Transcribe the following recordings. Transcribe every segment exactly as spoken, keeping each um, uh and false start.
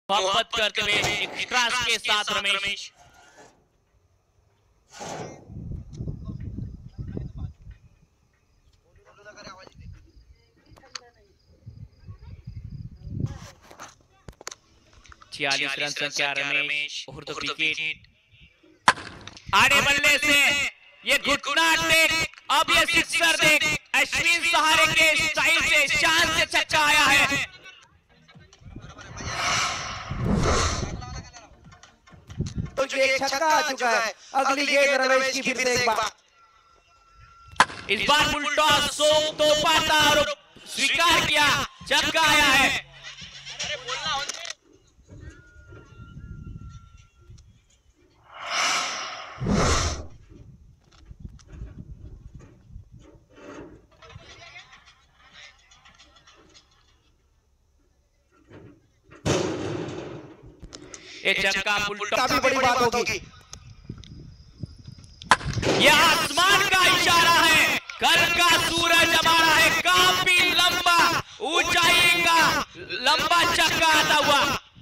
मोहब्बत करते हुए एक स्ट्रास के साथ रमेश छियालीस रन संख्या रमेश और तो विकेट आड़े बल्ले से ये घुटना टेक अब ये सिक्सर देख अश्विन सहारे के स्टाइल से शान से छक्का आया है। तो ये छक्का आ चुका है। अगली गेंद रमेश की फिर से एक बार इस बार फुल टॉस सो तो पाता और स्वीकार किया छक्का आया है। ये छक्का फुल टॉस काफी बड़ी बात होगी। यह आसमान का इशारा है, कल का सूरज हमारा है, काफी लंबा ऊंचाई का लंबा छक्का आता हुआ।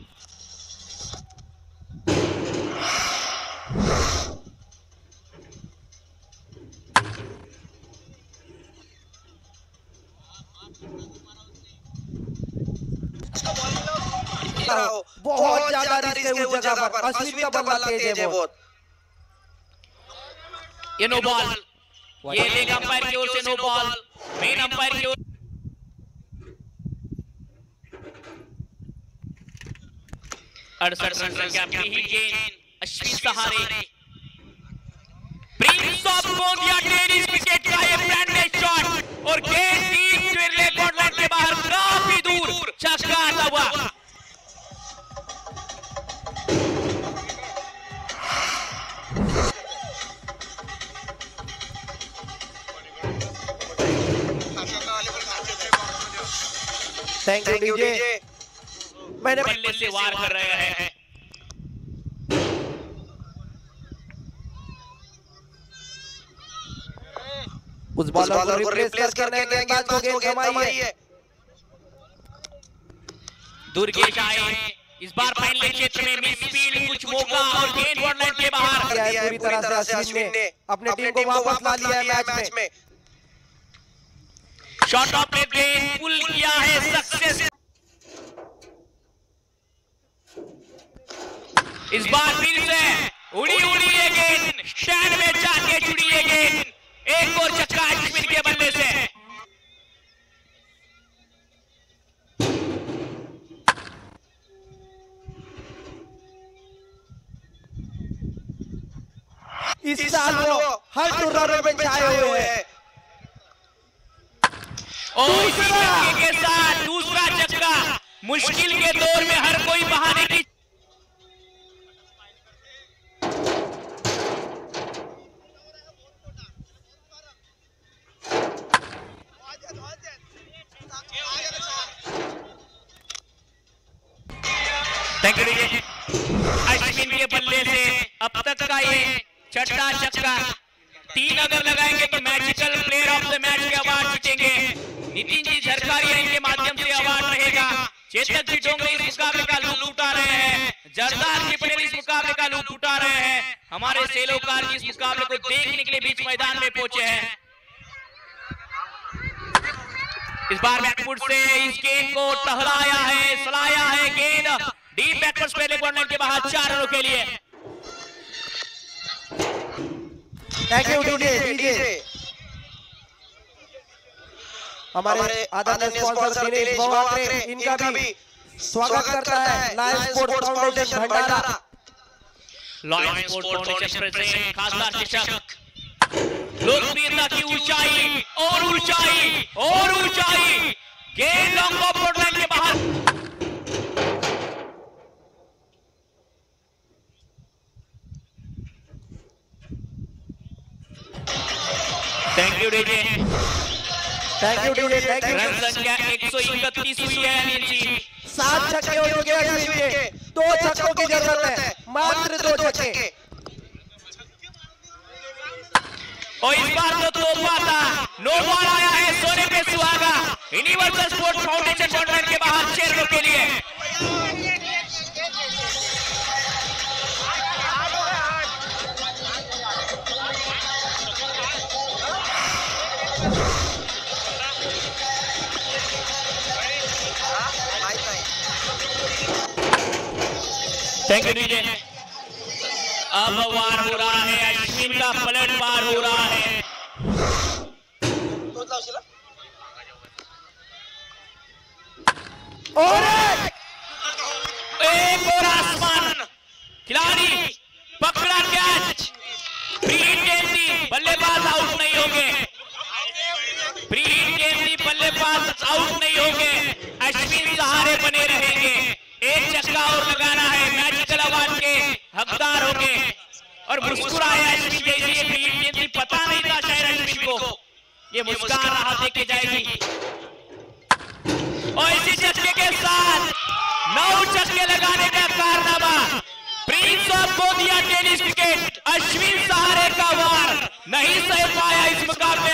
बहुत ज्यादा रिस्क है उस जगह पर। अश्विन का बल्ला तेज है बहुत। ये नो बॉल, ये लेग अंपायर की ओर से नो बॉल, मेन अंपायर की ओर अड़सठ रन संख्या पहली गेंद Ashwin Sahare prince of Gondia tennis wicket का ये ब्रांडेड शॉट और गेंद तीन फिर रिकॉर्ड लाइन के बाहर काफी दूर छक्का आता हुआ। Thank you DJ. मैंने बल्ले से वार कर रहे हैं। उस बॉलर को रिप्लेस करने के बाद जो गेंद कमाई है। दुर्गेश आए इस बार फाइनल क्षेत्र में मिस फील्ड कुछ मौका और गेंद बॉर्डर के बाहर पूरी तरह से अश्विन ने अपने टीम को वापस ला लिया है मैच में। शॉट ऑफ प्ले गेंद पुल किया है सक्सेस। इस बार फिर से उड़ी उड़ी ये गेंद स्टैंड में जाके जुड़ी ये गेंद, एक और छक्का अश्विन के बल्ले से। इस साल वो हर टूर्नामेंट में आए हुए हैं। और इसी छक्के के साथ दूसरा छक्का, मुश्किल के दौर में हर कोई बहाने की अश्विन के बल्ले से अब तक का ये छठा छक्का। तीन अगर लगाएंगे तो magical player of the match के अवार्ड जीतेंगे। नितिन जी झरकारिया इनके माध्यम से अवार्ड रहेगा। चेतक जी डोंगरे इस मुकाबले का लूप उठा रहे हैं। जरदार जी पटेल इस मुकाबले का लूप उठा रहे हैं। हमारे सेलोकार जी इस मुकाबले को देखने के लिए बीच मैदान में पहुंचे हैं। इस बार बैकफुट से इस गेंद को टहलाया है, सलाया है गेंद डीप बैकवर्ड पहले कॉर्नर के बाहर चार रनों के लिए। Thank you DJ. हमारे आदरणीय स्पॉन्सर दिनेश भवात्रे इनका भी स्वागत करता है Lions Sports Foundation Bhandara. Lions Sports Foundation president खासदार शिक्षक लोकप्रियता की ऊंचाई और ऊंचाई और ऊंचाई, गेंद लॉन्ग ऑफ बोर्डलाइन के बाहर। Thank you DJ. Thank you DJ. Thank you. Run संख्या एक सौ इकतीस हुई है अनिल जी। सात छक्के हो चुके हैं अश्विन के, दो छक्कों की जरूरत है, मात्र दो छक्के। और इस बार तो तोहफा था, नो बॉल आया है सोने पे सुहागा। यूनिवर्सल स्पोर्ट्स फाउंडेशन टूर्नामेंट के बाहर छह रनों के लिए। Thank you DJ. अब वार हो रहा है, अश्विन का पलट वार हो रहा है। और एक और आसमान, खिलाड़ी पकड़ा कैच, फ्री हिट गेंद दी, बल्लेबाज आउट नहीं होंगे, फ्री हिट गेंद दी, बल्लेबाज आउट नहीं होंगे, अश्विन सहारे बने रहेंगे। एक छक्का और लगाना है, मैजिकल अवार्ड के हकदार होंगे। और मुस्कुराए अश्विन जैसे ये फ्री हिट गेंद दी, पता नहीं था शायद अश्विन को ये मुस्कान राह देके जाएगी। और इसी छक्के के साथ नौ छक्के लगाने का कारनामा, prince of Gondia tennis wicket Ashwin Sahare का वार नहीं सह पाया इस मुकाबले